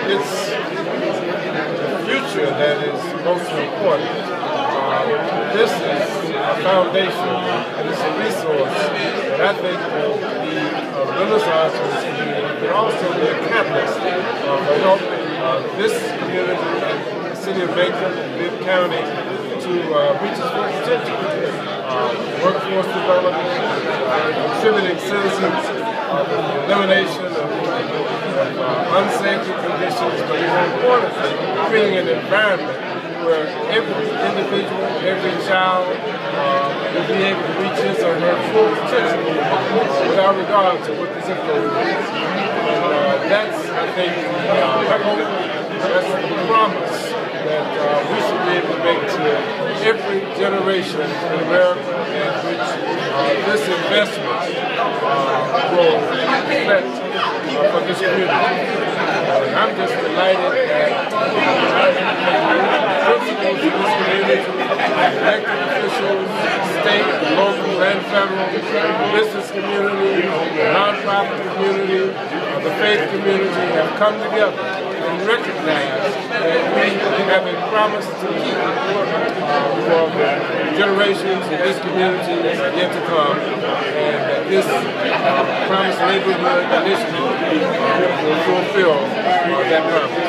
it's the future that is most important. This is a foundation, and it's a resource that I think will be a renaissance for this community, but also be a catalyst for helping this community and the city of Macon and Bibb County to reach its full potential. Workforce development, contributing citizens, the elimination of unsafe conditions, but more importantly, creating an environment where every individual, every child will be able to reach his or her full potential without regard to what the zip code is. And that's, I think, the hope, that's the promise that we should be able to make to every generation in America, in which this investment will reflect for this community. And I'm just delighted that principals in this community, elected officials, state, local, and federal, business community, the nonprofit community, the faith community have come together and recognized that we have a promise to keep for the generations of this community yet to come, and that this Promise Neighborhood initiative will fulfill that promise.